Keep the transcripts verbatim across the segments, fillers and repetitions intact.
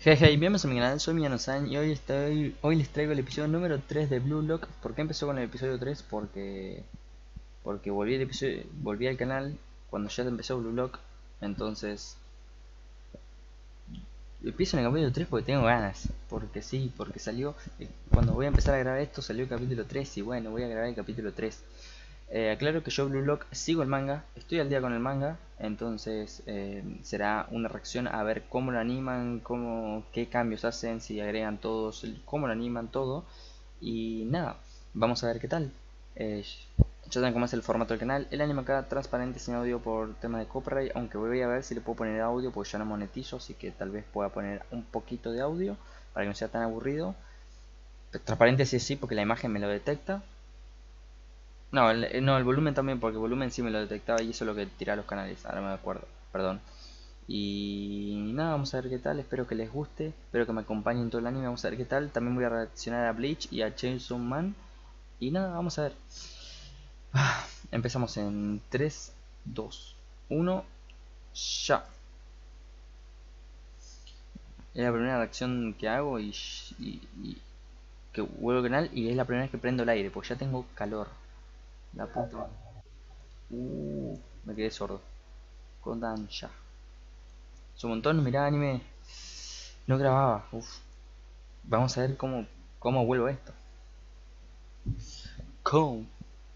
Hey, hey, bienvenidos a mi canal, soy Miano-san y hoy estoy, hoy les traigo el episodio número tres de Blue Lock. ¿Por qué empezó con el episodio tres? Porque porque volví el episodio, volví al canal cuando ya empezó Blue Lock. Entonces empiezo en el capítulo tres porque tengo ganas, porque sí, porque salió eh, cuando voy a empezar a grabar esto salió el capítulo tres y bueno, voy a grabar el capítulo tres. Eh, aclaro que yo Blue Lock sigo el manga, estoy al día con el manga, entonces eh, será una reacción a ver cómo lo animan, cómo, qué cambios hacen, si agregan todos, cómo lo animan todo. Y nada, vamos a ver qué tal. Eh, ya saben cómo es el formato del canal. El anime acá transparente sin audio por tema de copyright, aunque voy a ver si le puedo poner audio porque ya no monetizo, así que tal vez pueda poner un poquito de audio para que no sea tan aburrido. Transparente sí sí porque la imagen me lo detecta. No, el, eh, no, el volumen también, porque el volumen sí me lo detectaba y eso es lo que tira los canales, ahora me acuerdo, perdón. Y nada, vamos a ver qué tal, espero que les guste, espero que me acompañen todo el anime, vamos a ver qué tal. También voy a reaccionar a Bleach y a Chainsaw Man. Y nada, vamos a ver. Ah, empezamos en tres, dos, uno, ya. Es la primera reacción que hago y, y, y que vuelvo al canal y es la primera vez que prendo el aire, porque ya tengo calor. La puta. Uh, me quedé sordo. Kodansha. Es un montón, mirá anime. No grababa. Uf. Vamos a ver cómo, cómo vuelvo a esto. Con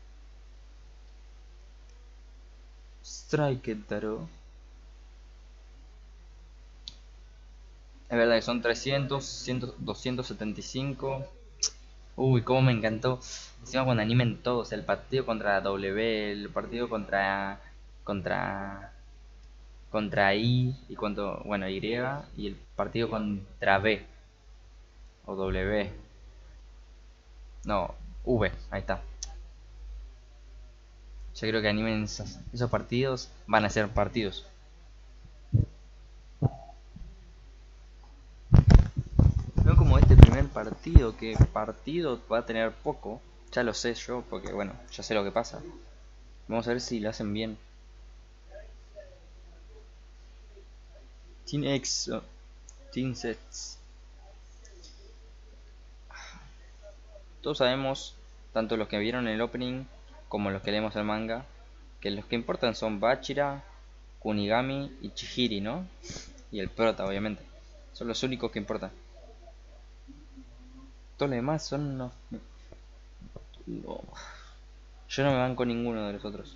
Strike Taro. Es verdad que son trescientos, cien, doscientos setenta y cinco. Uy, cómo me encantó. Encima cuando animen todos. El partido contra W, el partido contra. Contra. Contra I. Y cuando. Bueno, Y. Y el partido contra B. O W. No, V. Ahí está. Yo creo que animen esos, esos partidos. Van a ser partidos. No como este primer partido, que partido va a tener poco. Ya lo sé yo, porque bueno, ya sé lo que pasa. Vamos a ver si lo hacen bien. Team X, oh, Team Sets. Todos sabemos, tanto los que vieron el opening como los que leemos el manga, que los que importan son Bachira, Kunigami y Chihiri, ¿no? Y el prota, obviamente. Son los únicos que importan. Todos los demás son unos... no. Yo no me banco ninguno de los otros.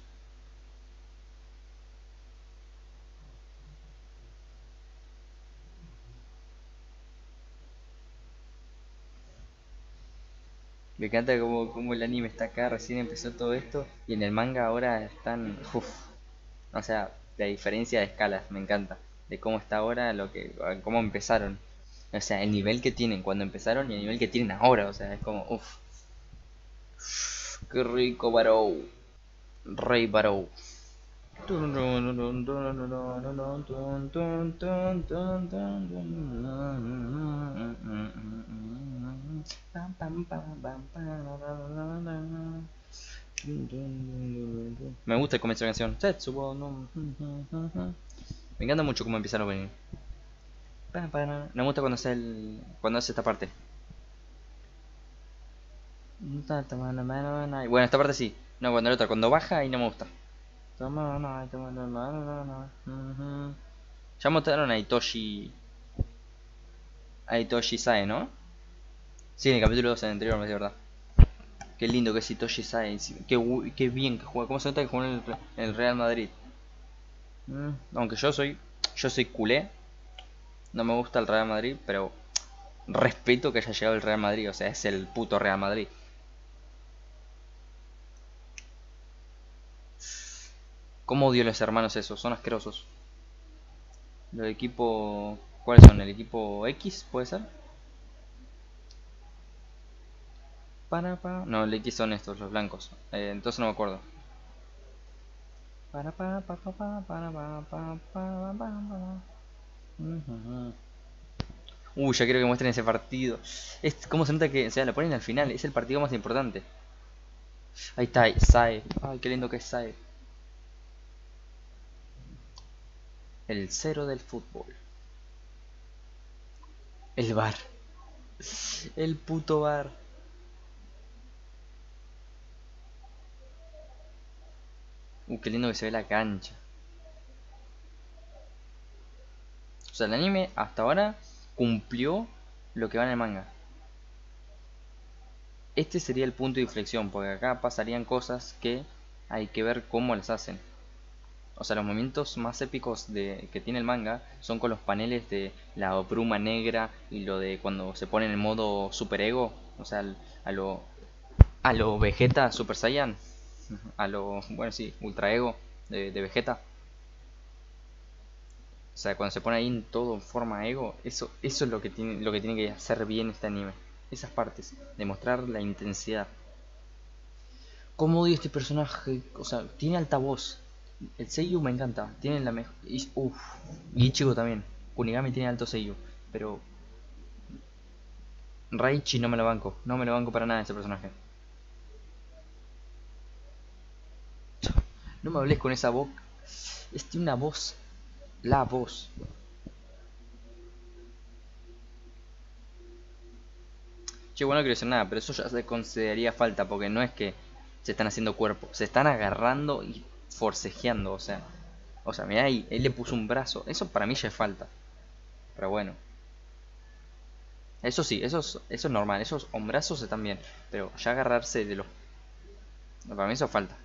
Me encanta como, como el anime está acá, recién empezó todo esto y en el manga ahora están... Uf, o sea, la diferencia de escalas, me encanta. De cómo está ahora, lo que, cómo empezaron. O sea, el nivel que tienen cuando empezaron y el nivel que tienen ahora. O sea, es como, uff, qué rico Barou. Rey Barou. Me gusta el comienzo de la canción. Setsubo no. Me encanta mucho cómo empieza el opening. No me gusta cuando hace el, cuando hace esta parte. Bueno, esta parte sí. No, cuando la otra, cuando baja y no me gusta. Ya mostraron a Itoshi. A Itoshi Sae, ¿no? Sí, en el capítulo dos en el anterior, me de verdad. Qué lindo que es Itoshi Sae. Qué, qué bien que juega. ¿Cómo se nota que juega en el, en el Real Madrid? Mm, aunque yo soy. Yo soy culé. No me gusta el Real Madrid, pero respeto que haya llegado el Real Madrid. O sea, es el puto Real Madrid. ¿Cómo odio a los hermanos esos? Son asquerosos. Los equipos... ¿Cuáles son? ¿El equipo X? ¿Puede ser? Para, para... No, el X son estos, los blancos. Eh, entonces no me acuerdo. Para, para, para, para, para, para, para, para, para. Uy, ya quiero que muestren ese partido. Es como se nota que, o sea, lo ponen al final. Es el partido más importante. Ahí está, Sae. Ay, qué lindo que es Sae. El cero del fútbol. El bar. El puto bar. Uh, qué lindo que se ve la cancha. O sea, el anime hasta ahora cumplió lo que va en el manga. Este sería el punto de inflexión, porque acá pasarían cosas que hay que ver cómo las hacen. O sea, los momentos más épicos de, que tiene el manga son con los paneles de la bruma negra y lo de cuando se pone en el modo super ego. O sea, al- a lo, a lo Vegeta Super Saiyan. A lo, bueno, sí, Ultra Ego de, de Vegeta. O sea, cuando se pone ahí en todo en forma ego, eso, eso es lo que tiene, lo que tiene que hacer bien este anime. Esas partes, demostrar la intensidad. ¿Cómo odio este personaje? O sea, tiene altavoz. El Seiyu me encanta. Tiene la mejor. Uff. Y Ichigo también. Kunigami tiene alto Seiyu. Pero Raichi no me lo banco. No me lo banco para nada ese personaje. No me hables con esa voz. Es tiene una voz. La voz. Che, bueno, no quiero decir nada, pero eso ya se consideraría falta. Porque no es que se están haciendo cuerpo. Se están agarrando y forcejeando. O sea. O sea, mirá ahí. Él le puso un brazo. Eso para mí ya es falta. Pero bueno. Eso sí, eso es, eso es normal, esos hombrazos están bien, pero ya agarrarse de los... Para mí eso falta.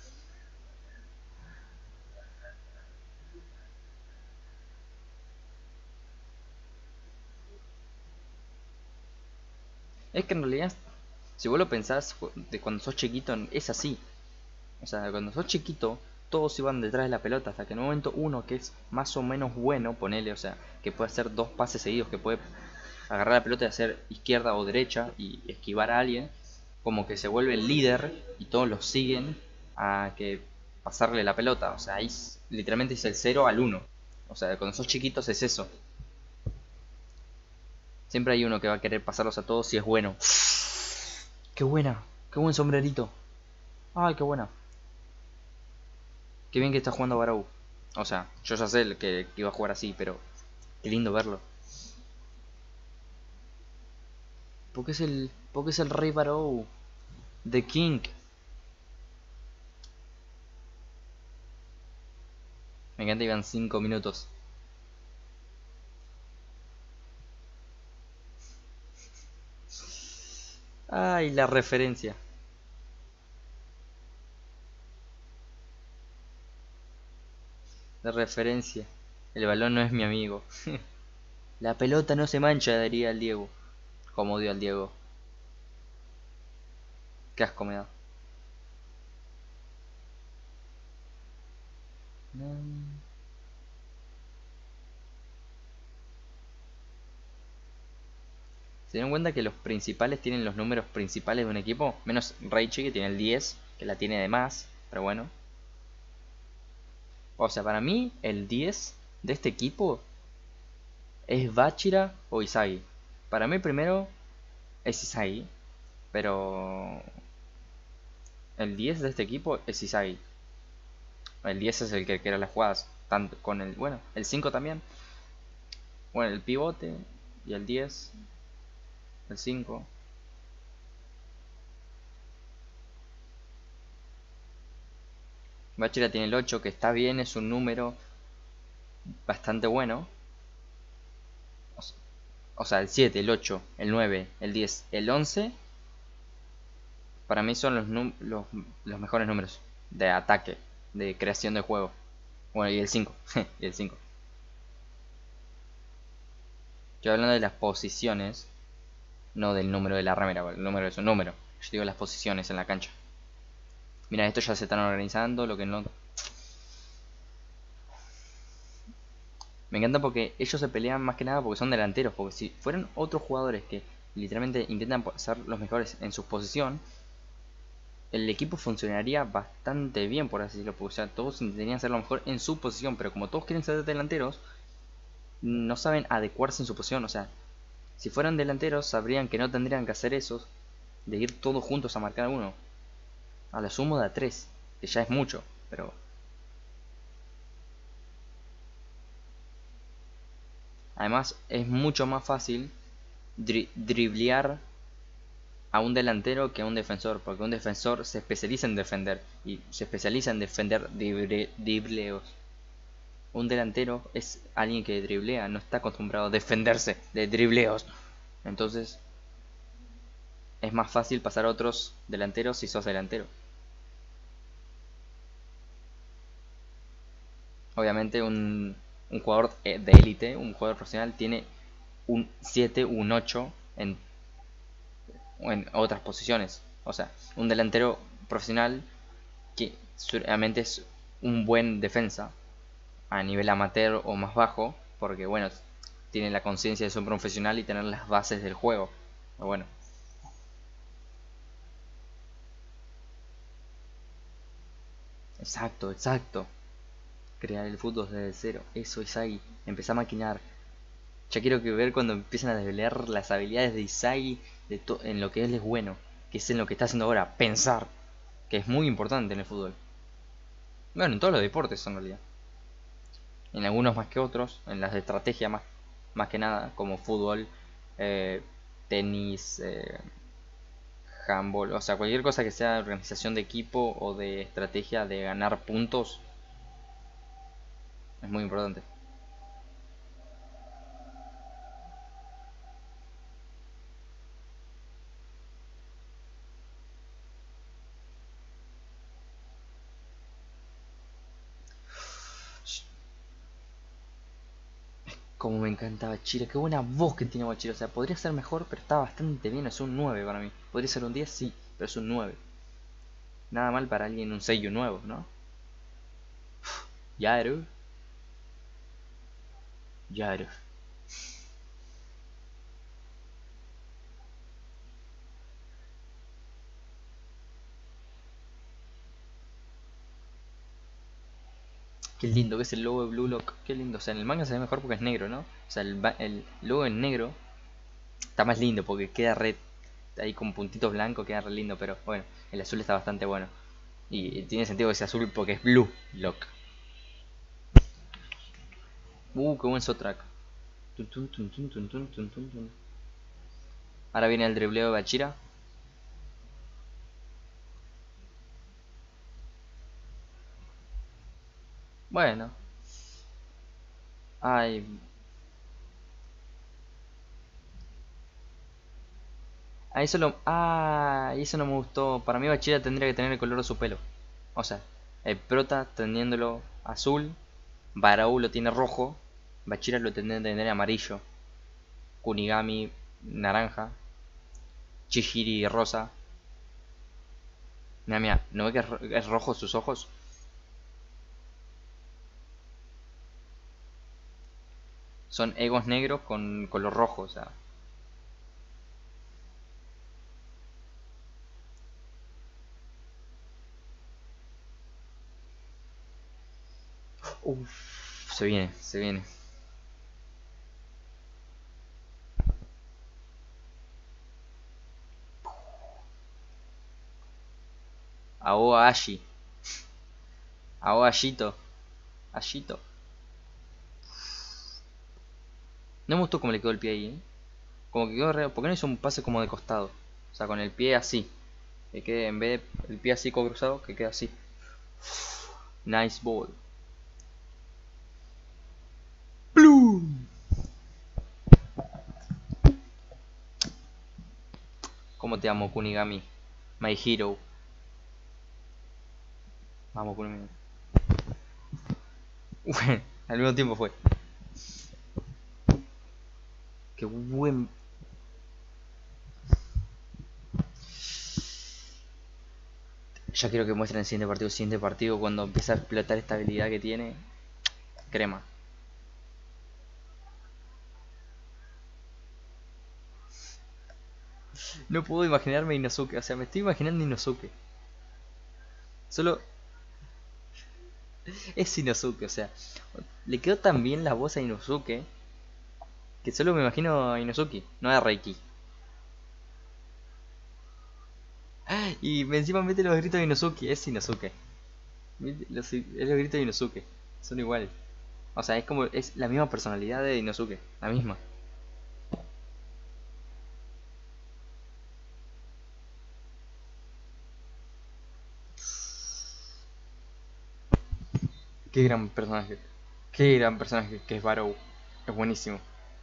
Es que en realidad, si vos lo pensás, de cuando sos chiquito, es así. O sea, cuando sos chiquito, todos iban detrás de la pelota, hasta que en un momento uno que es más o menos bueno, ponele, o sea, que puede hacer dos pases seguidos, que puede agarrar la pelota y hacer izquierda o derecha y esquivar a alguien, como que se vuelve el líder y todos lo siguen a que pasarle la pelota. O sea, ahí literalmente es el cero al uno. O sea, cuando sos chiquitos es eso. Siempre hay uno que va a querer pasarlos a todos si es bueno. ¡Qué buena! ¡Qué buen sombrerito! ¡Ay, qué buena! ¡Qué bien que está jugando Barou! O sea, yo ya sé el que, que iba a jugar así, pero qué lindo verlo. Porque es el, porque es el rey Barou. The King. Me encanta, iban cinco minutos. ¡Ay, la referencia! La referencia. El balón no es mi amigo. La pelota no se mancha, diría el Diego. Como dio al Diego. Qué asco me da. ¿Se dieron cuenta que los principales tienen los números principales de un equipo? Menos Raichi, que tiene el diez, que la tiene de más, pero bueno. O sea, para mí el diez de este equipo es Bachira o Isagi. Para mí primero es Isagi, pero el diez de este equipo es Isagi. El diez es el que crea las jugadas, tanto con el, bueno, el cinco también. Bueno, el pivote y el diez, el cinco. Bachira tiene el ocho, que está bien, es un número bastante bueno. O sea, el siete, el ocho, el nueve, el diez, el once, para mí son los, los, los mejores números de ataque, de creación de juego. Bueno, y el cinco, y el cinco. Yo hablando de las posiciones, no del número de la remera, el número es un número. Yo digo las posiciones en la cancha. Mira, estos ya se están organizando, lo que no... Me encanta porque ellos se pelean más que nada porque son delanteros, porque si fueran otros jugadores que literalmente intentan ser los mejores en su posición, el equipo funcionaría bastante bien, por así decirlo, porque o sea, todos intentarían ser lo mejor en su posición, pero como todos quieren ser delanteros, no saben adecuarse en su posición. O sea, si fueran delanteros, sabrían que no tendrían que hacer eso, de ir todos juntos a marcar a uno. A lo sumo de a tres, que ya es mucho, pero... Además, es mucho más fácil dri driblear a un delantero que a un defensor, porque un defensor se especializa en defender y se especializa en defender drible dribleos. Un delantero es alguien que driblea, no está acostumbrado a defenderse de dribleos. Entonces es más fácil pasar a otros delanteros si sos delantero. Obviamente un, un jugador de élite, un jugador profesional, tiene un siete, un ocho en, en otras posiciones. O sea, un delantero profesional que realmente es un buen defensa a nivel amateur o más bajo, porque bueno, tiene la conciencia de ser un profesional y tener las bases del juego. Pero bueno, exacto, exacto. Crear el fútbol desde cero, eso es ahí. Empezá a maquinar. Ya quiero que ver cuando empiezan a desvelar las habilidades de Isagi de en lo que él es bueno, que es en lo que está haciendo ahora, pensar, que es muy importante en el fútbol. Bueno, en todos los deportes en realidad. En algunos más que otros, en las de estrategia más, más que nada, como fútbol, eh, tenis, eh, handball, o sea, cualquier cosa que sea organización de equipo o de estrategia de ganar puntos, es muy importante. Como me encanta Bachira, qué buena voz que tiene Bachira. O sea, podría ser mejor, pero está bastante bien. Es un nueve para mí. Podría ser un diez, sí, pero es un nueve. Nada mal para alguien un sello nuevo, ¿no? Yaru, Yaru. Qué lindo que es el logo de Blue Lock. Qué lindo. O sea, en el manga se ve mejor porque es negro, ¿no? O sea, el, el logo en negro está más lindo porque queda red. Ahí con puntitos blancos queda re lindo, pero bueno, el azul está bastante bueno. Y, y tiene sentido que sea azul porque es Blue Lock. Uh, qué buen soundtrack. Tun, tun, tun, tun, tun, tun, tun, tun. Ahora viene el dribleo de Bachira. Bueno. Ay. A eso lo. Ah, eso no me gustó. Para mí Bachira tendría que tener el color de su pelo. O sea, el prota teniéndolo azul. Barau lo tiene rojo. Bachira lo tendría que tener amarillo. Kunigami naranja. Chihiri rosa. Mira, mira, ¿no ve que es, ro es rojo sus ojos? Son egos negros con color rojo, o sea. Uff, se viene, se viene. Aoa Ashi. Aoa Ashito. Ashito. No me gustó cómo le quedó el pie ahí, ¿eh? Como que quedó re... ¿Por qué no hizo un pase como de costado? O sea, con el pie así. Que quede en vez de el pie así cruzado, que quede así. Nice ball. ¡Plum! ¿Cómo te amo, Kunigami? My hero. Vamos, Kunigami. Bueno, al mismo tiempo fue. Qué buen... Ya quiero que muestren el siguiente partido. El siguiente partido, cuando empieza a explotar esta habilidad que tiene. Crema. No puedo imaginarme Inosuke. O sea, me estoy imaginando Inosuke. Solo... Es Inosuke, o sea. Le quedó tan bien la voz a Inosuke que solo me imagino a Inosuke, no a Reiki. Y encima mete los gritos de Inosuke, es Inosuke. Los, es los gritos de Inosuke, son iguales. O sea, es como, es la misma personalidad de Inosuke, la misma. Qué gran personaje. Qué gran personaje que es Barrow. Es buenísimo.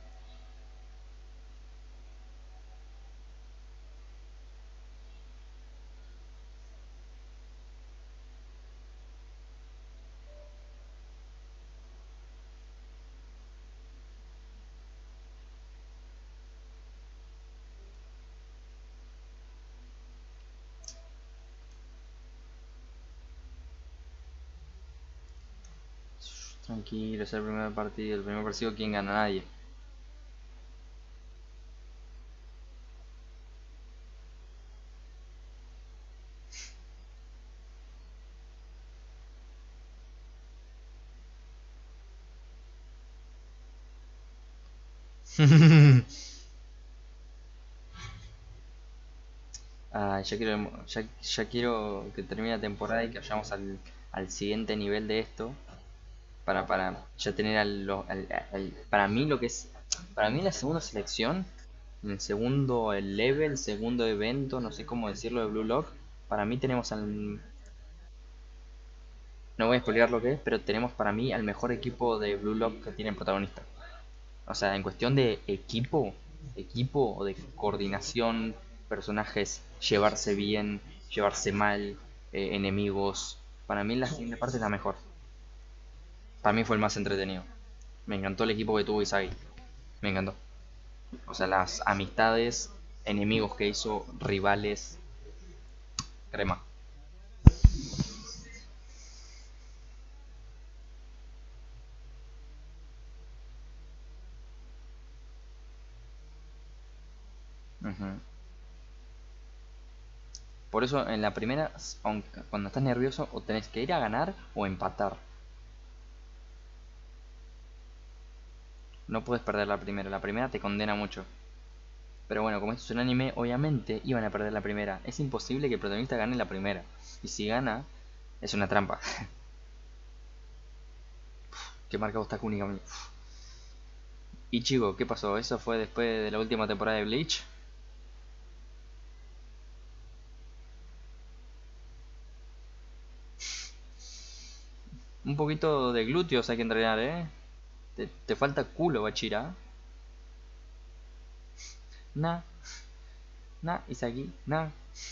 Tranquilo, es el primer partido. El primer partido, ¿quién gana? Nadie. Ah, ya quiero, ya, ya quiero que termine la temporada y que vayamos al, al siguiente nivel de esto. Para, para ya tener al, lo- al- al- para mí lo que es, para mí la segunda selección, el segundo el level, segundo evento, no sé cómo decirlo, de Blue Lock, para mí tenemos al, no voy a explicar lo que es, pero tenemos para mí al mejor equipo de Blue Lock que tiene protagonista. O sea, en cuestión de equipo, equipo o de coordinación, personajes, llevarse bien, llevarse mal, eh, enemigos, para mí la segunda parte es la mejor. Para mí fue el más entretenido. Me encantó el equipo que tuvo Isagi. Me encantó. O sea, las amistades, enemigos que hizo, rivales, crema. Ujú. Por eso en la primera, aunque- cuando estás nervioso, o tenés que ir a ganar o empatar. No puedes perder la primera. La primera te condena mucho. Pero bueno, como esto es un anime, obviamente iban a perder la primera. Es imposible que el protagonista gane la primera. Y si gana, es una trampa. ¿Qué marca está únicamente? Y chico, ¿qué pasó? ¿Eso fue después de la última temporada de Bleach? Un poquito de glúteos hay que entrenar, ¿eh? Te, te falta culo, Bachira. Na, na, Isagi, na.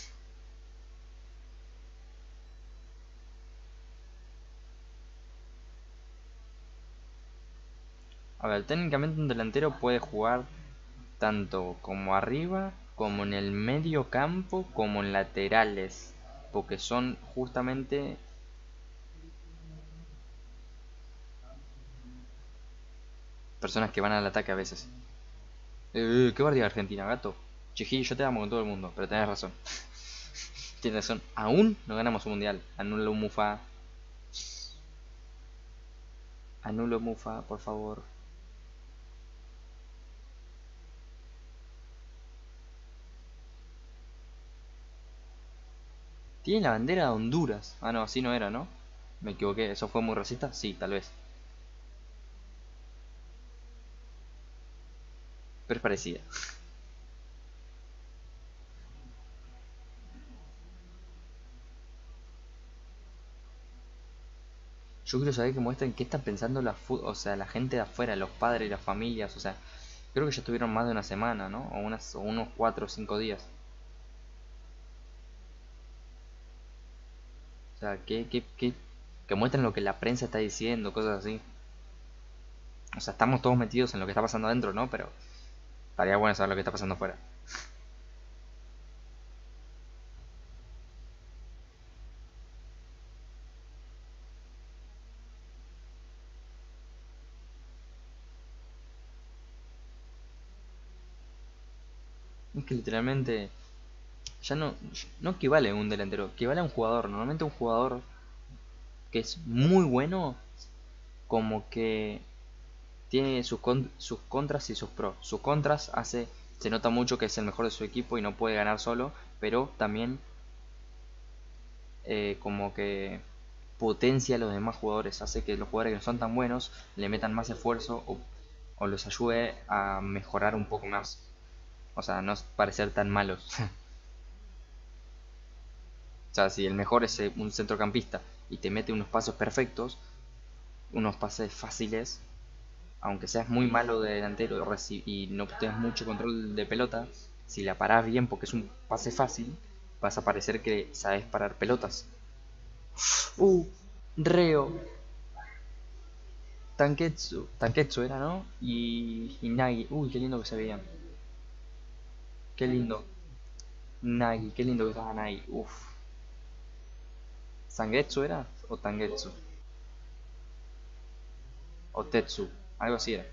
A ver, técnicamente un delantero puede jugar tanto como arriba, como en el medio campo, como en laterales. Porque son justamente personas que van al ataque a veces. Eh, ¿qué partida Argentina, gato? Chiji, yo te amo con todo el mundo, pero tenés razón. Tienes razón, aún no ganamos un mundial. Anulo Mufa, anulo Mufa, por favor. Tiene la bandera de Honduras. Ah, no, así no era, ¿no? Me equivoqué, ¿eso fue muy racista? Sí, tal vez. Pero es parecida. Yo quiero saber que muestren qué están pensando la, o sea, la gente de afuera, los padres, las familias, o sea, creo que ya estuvieron más de una semana, ¿no? O, unas, o unos cuatro o cinco días. O sea, que, que, que, que muestren lo que la prensa está diciendo, cosas así. O sea, estamos todos metidos en lo que está pasando adentro, ¿no? Pero estaría bueno saber lo que está pasando afuera. Es que literalmente ya no, no equivale a un delantero, equivale a un jugador. Normalmente un jugador que es muy bueno, como que tiene sus, con- sus contras y sus pros. Sus contras hace, se nota mucho que es el mejor de su equipo y no puede ganar solo, pero también eh, como que potencia a los demás jugadores, hace que los jugadores que no son tan buenos le metan más esfuerzo o, o los ayude a mejorar un poco más. O sea, no parecer tan malos. O sea, si el mejor es eh, un centrocampista y te mete unos pasos perfectos, unos pases fáciles, aunque seas muy malo de delantero reci- y no tengas mucho control de pelota, si la parás bien porque es un pase fácil, vas a parecer que sabes parar pelotas. Uh, Reo, Tanketsu, Tanketsu era, ¿no? Y, y Nagi, uy, qué lindo que se veían. Qué lindo. Nagi, qué lindo que estaba Nagi. Uf. ¿Sangetsu era? ¿O Tangetsu? ¿O Tetsu? Algo así era.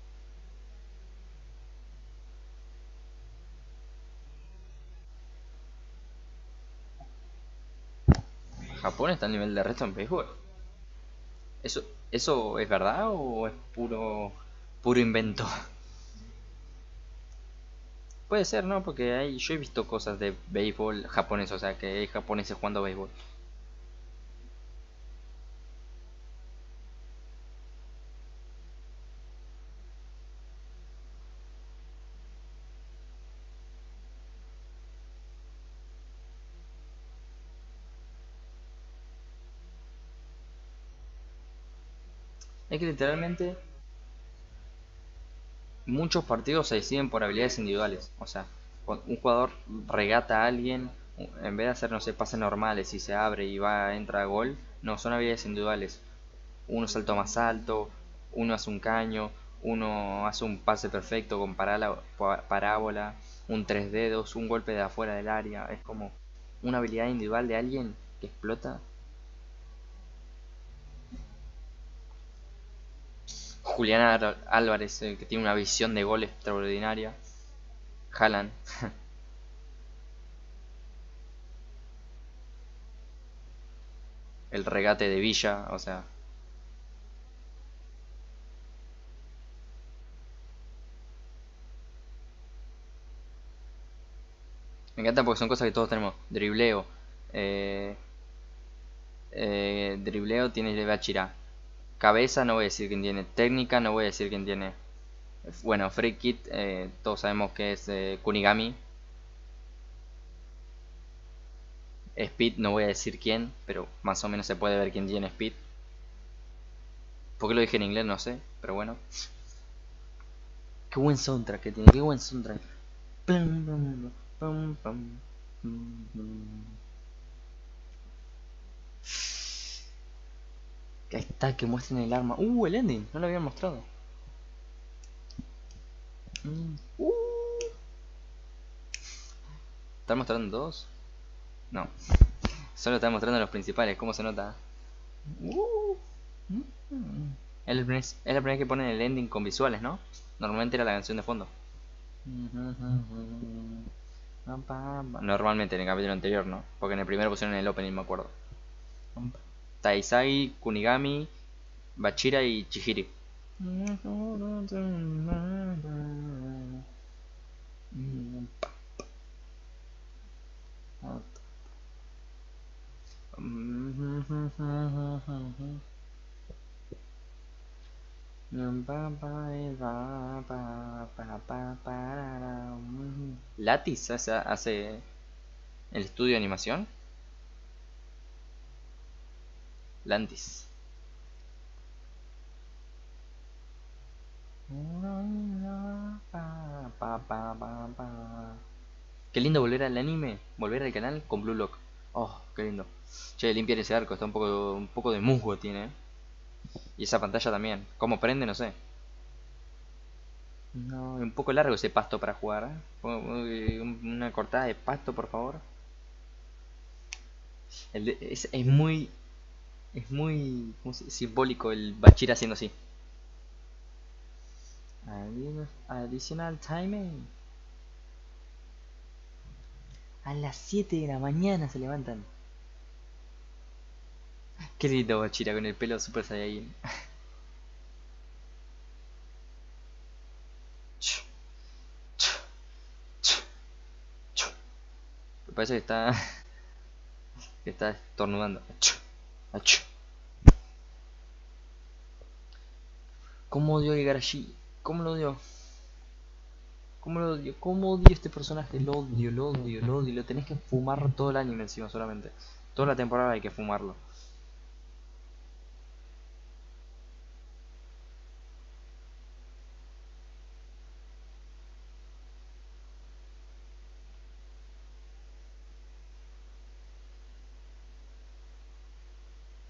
¿Japón está a nivel de resto en béisbol? ¿Eso, eso es verdad o es puro, puro invento? Puede ser, ¿no? Porque hay, yo he visto cosas de béisbol japonés, o sea, que hay japoneses jugando béisbol. Es que literalmente muchos partidos se deciden por habilidades individuales. O sea, cuando un jugador regata a alguien, en vez de hacer, no sé, pases normales y se abre y va, entra a gol, no, son habilidades individuales. Uno saltó más alto, uno hace un caño, uno hace un pase perfecto con parala- pa- parábola, un tres dedos, un golpe de afuera del área. Es como una habilidad individual de alguien que explota. Julián Ar- Álvarez, eh, que tiene una visión de gol extraordinaria. Haaland, el regate de Villa, o sea, me encanta porque son cosas que todos tenemos. Dribleo, eh, eh, dribleo tiene de Bachira. Cabeza no voy a decir quién tiene. Técnica no voy a decir quién tiene. Bueno, Free Kit, eh, todos sabemos que es eh, Kunigami. Speed no voy a decir quién, pero más o menos se puede ver quién tiene Speed. ¿Por qué lo dije en inglés? No sé, pero bueno. Qué buen soundtrack que tiene, qué buen soundtrack. Plum, plum, plum, plum, plum, plum. Ahí está, que muestren el arma. Uh, el ending, no lo habían mostrado. Mm. Uh. ¿Están mostrando dos? No, solo están mostrando los principales, ¿cómo se nota? Uh. Mm. Es la primera es la primera vez que ponen el ending con visuales, ¿no? Normalmente era la canción de fondo. Normalmente en el capítulo anterior, ¿no? Porque en el primero pusieron el opening, me acuerdo. Taisai, Kunigami, Bachira y Chihiri. Latis hace, hace el estudio de animación. Lantis. Qué lindo volver al anime, volver al canal con Blue Lock. Oh, qué lindo. Che, limpiar ese arco, está un poco, un poco de musgo tiene. ¿Eh? Y esa pantalla también. ¿Cómo prende? No sé. No, un poco largo ese pasto para jugar. ¿Eh? Una cortada de pasto, por favor. El de- es, es muy, es muy ¿cómo se- simbólico el Bachir haciendo así. Additional timing. A las siete de la mañana se levantan. Qué lindo Bachira con el pelo super saiyajin. Me parece que está, que está estornudando. ¿Cómo odio a Igarashi? ¿Cómo lo odio? ¿Cómo lo odio? ¿Cómo odio este personaje? Lo odio, lo odio, lo odio. Lo tenés que fumar todo el anime encima solamente. Toda la temporada hay que fumarlo.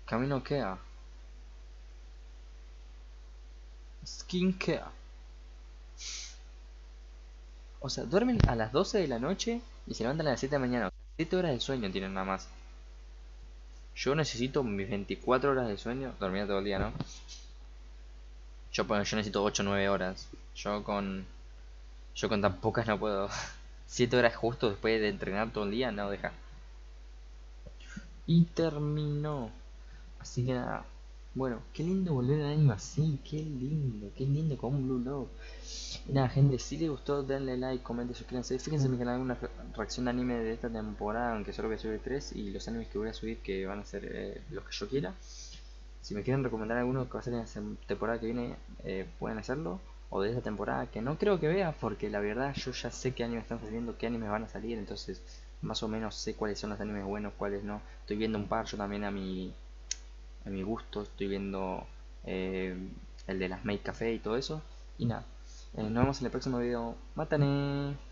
Camino Kea. Skincare. O sea, duermen a las doce de la noche y se levantan a las siete de la mañana. O sea, siete horas de sueño tienen nada más. Yo necesito mis veinticuatro horas de sueño. Dormir todo el día, ¿no? Yo, pues, yo necesito ocho o nueve horas. Yo con... Yo con tan pocas no puedo. siete horas justo después de entrenar todo el día, no deja. Y terminó. Así que nada. Bueno, qué lindo volver al año así. Qué lindo, qué lindo con un Blue Lock. Y nada, gente, si les gustó, denle like, comenten, suscríbanse. Fíjense en mi canal una re- reacción de anime de esta temporada, aunque solo voy a subir tres. Y los animes que voy a subir, que van a ser eh, los que yo quiera. Si me quieren recomendar alguno que va a ser en esta temporada que viene, eh, pueden hacerlo. O de esta temporada, que no creo que vea, porque la verdad yo ya sé qué animes están saliendo, qué animes van a salir. Entonces, más o menos sé cuáles son los animes buenos, cuáles no. Estoy viendo un par yo también a mi, a mi gusto. Estoy viendo eh, el de las Maid Café y todo eso. Y nada, eh, nos vemos en el próximo video. ¡Mátane!